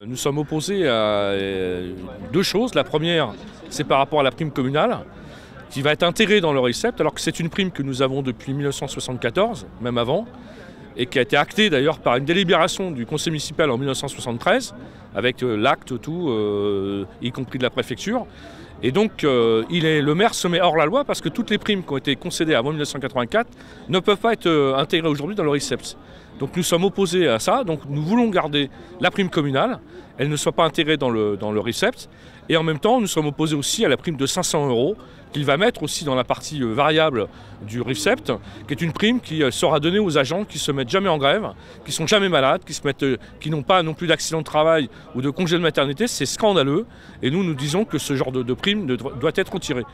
Nous sommes opposés à deux choses. La première, c'est par rapport à la prime communale, qui va être intégrée dans le RICEPT, alors que c'est une prime que nous avons depuis 1974, même avant, et qui a été actée d'ailleurs par une délibération du conseil municipal en 1973, avec l'acte, tout, y compris de la préfecture. Et donc le maire se met hors la loi parce que toutes les primes qui ont été concédées avant 1984 ne peuvent pas être intégrées aujourd'hui dans le RICEPT. Donc nous sommes opposés à ça, donc nous voulons garder la prime communale, elle ne soit pas intégrée dans le RICEPT. Et en même temps, nous sommes opposés aussi à la prime de 500 € qu'il va mettre aussi dans la partie variable du RICEPT, qui est une prime qui sera donnée aux agents qui ne se mettent jamais en grève, qui ne sont jamais malades, qui n'ont pas non plus d'accident de travail ou de congé de maternité. C'est scandaleux et nous disons que ce genre de prime doit être retiré.